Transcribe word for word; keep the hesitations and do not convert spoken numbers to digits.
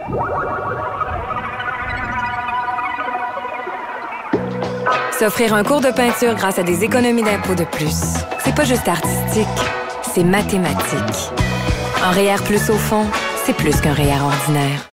S'offrir un cours de peinture grâce à des économies d'impôts de plus, c'est pas juste artistique, c'est mathématique. Un R E E R plus au fond, c'est plus qu'un R E E R ordinaire.